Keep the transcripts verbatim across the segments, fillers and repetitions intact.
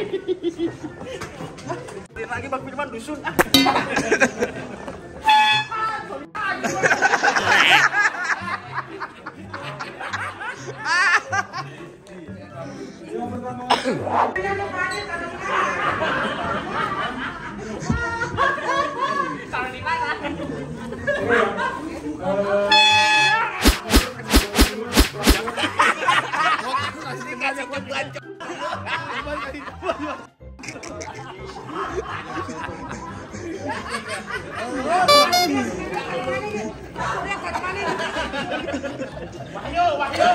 Lagi Bang Firman dusun. Wahyu, Wahyu.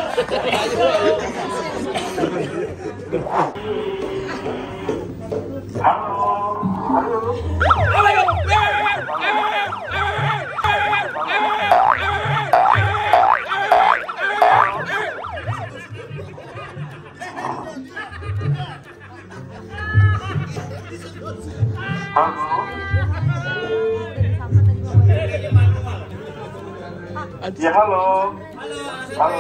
Ya halo. Halo.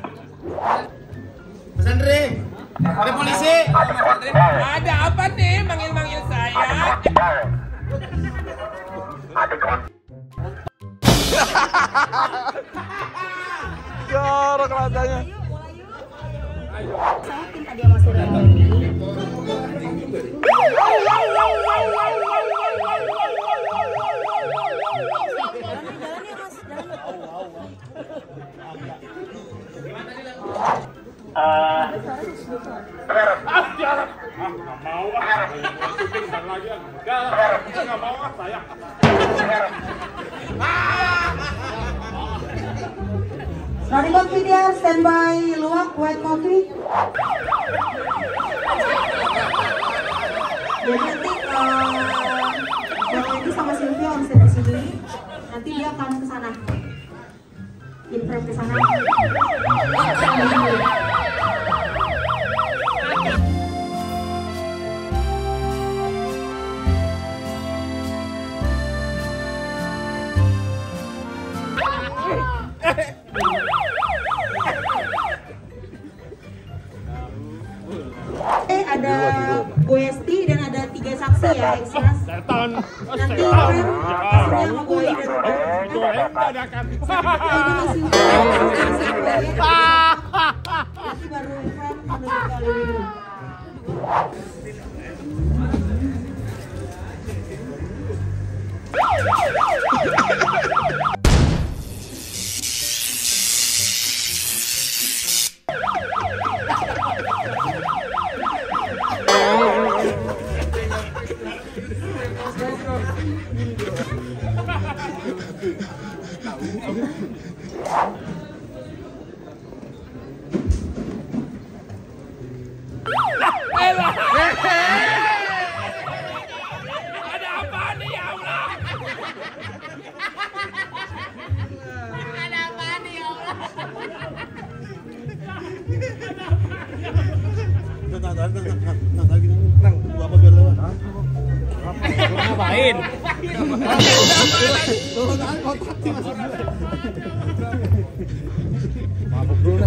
Mas Andre, ada polisi. Ada apa nih manggil-manggil saya? Jorok rasanya. Saya minta dia masuk dalam. Ah, Ah, jarak. Ah, nggak mau ah. Syuting dan lagi ah. Enggak, nggak mau ah saya. Rani Kopi dia standby luwak white coffee. Jadi nanti uh, Bang Wendy sama Sylvia on set di sini. Nanti dia akan ke sana. Info ke sana. Eh ada Bu Esti dan ada tiga saksi ya ekstras. Setan. Nanti kan hasilnya sama Bu Esti dan Goreng dadakan. ini masih masih proyek. Nanti baru Fran menuju kali ini. Ada apa nih ya Allah? Ada apa nih ya Allah? Ngapain? Mabuk dulu.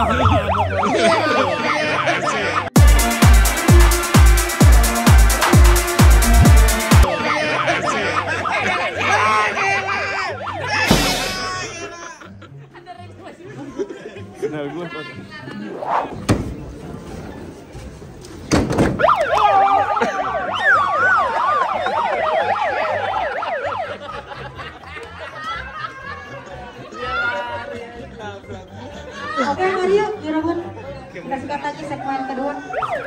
Kenal gue. Oke Mario, Jurabun. Kita sikat lagi segmen kedua.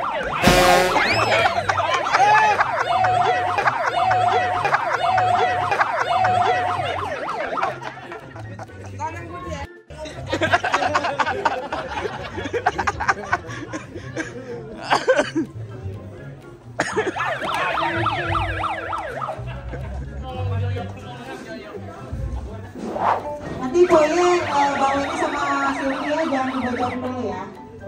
Nanti pokoknya uh, Bang Wendy sama Sylvia jangan dibocorin dulu ya.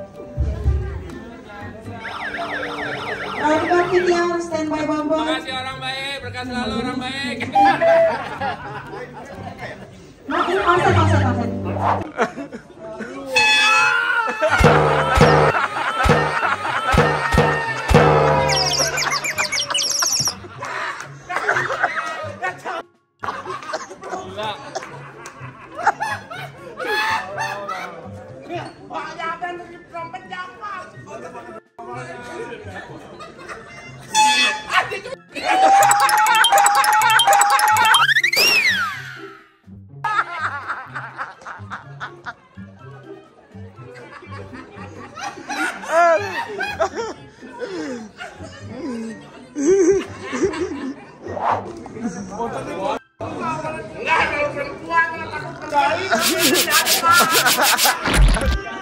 Round P T R standby Bambang. Makasih orang baik, berkah selalu orang baik. Nah, ini konsen, konsen, konsen. Enggak, kalau perempuan takut kembali.